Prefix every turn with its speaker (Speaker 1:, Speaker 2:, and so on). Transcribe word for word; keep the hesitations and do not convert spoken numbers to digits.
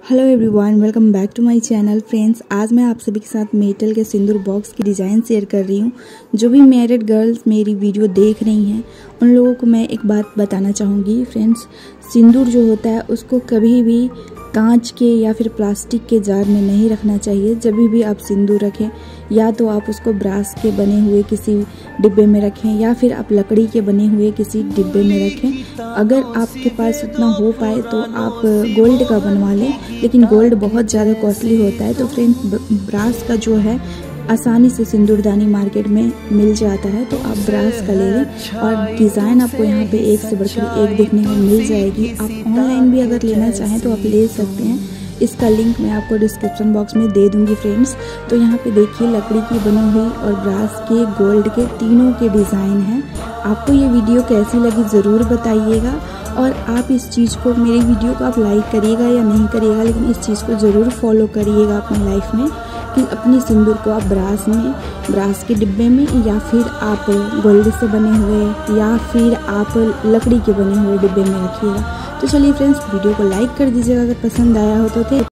Speaker 1: Hello everyone, welcome back to my channel. Friends, आज मैं आप सभी के साथ मेटल के सिंदूर बॉक्स की डिज़ाइन शेयर कर रही हूँ। जो भी मैरिड गर्ल्स मेरी वीडियो देख रही हैं उन लोगों को मैं एक बात बताना चाहूँगी। फ्रेंड्स, सिंदूर जो होता है उसको कभी भी कांच के या फिर प्लास्टिक के जार में नहीं रखना चाहिए। जब भी आप सिंदूर रखें या तो आप उसको ब्रास के बने हुए किसी डिब्बे में रखें या फिर आप लकड़ी के बने हुए किसी डिब्बे में रखें। अगर आपके पास उतना हो पाए तो आप गोल्ड का बनवा लें, लेकिन गोल्ड बहुत ज़्यादा कॉस्टली होता है। तो फ्रेंड्स, ब्रास का जो है आसानी से सिंदूरदानी मार्केट में मिल जाता है, तो आप ब्रास का ले लें और डिज़ाइन आपको यहाँ पे एक से बढ़कर एक देखने को मिल जाएगी। आप ऑनलाइन भी अगर लेना चाहें तो आप ले सकते हैं। इसका लिंक मैं आपको डिस्क्रिप्शन बॉक्स में दे दूंगी। फ्रेंड्स, तो यहाँ पे देखिए लकड़ी की बनी हुई और ब्रास के, गोल्ड के, तीनों के डिज़ाइन हैं। आपको ये वीडियो कैसी लगी ज़रूर बताइएगा और आप इस चीज़ को, मेरी वीडियो को आप लाइक करिएगा या नहीं करिएगा, लेकिन इस चीज़ को ज़रूर फॉलो करिएगा अपनी लाइफ में कि अपनी सिंदूर को आप ब्रास में, ब्रास के डिब्बे में या फिर आप गोल्ड से बने हुए या फिर आप लकड़ी के बने हुए डिब्बे में रखिएगा। तो चलिए फ्रेंड्स, वीडियो को लाइक कर दीजिएगा अगर पसंद आया हो तो।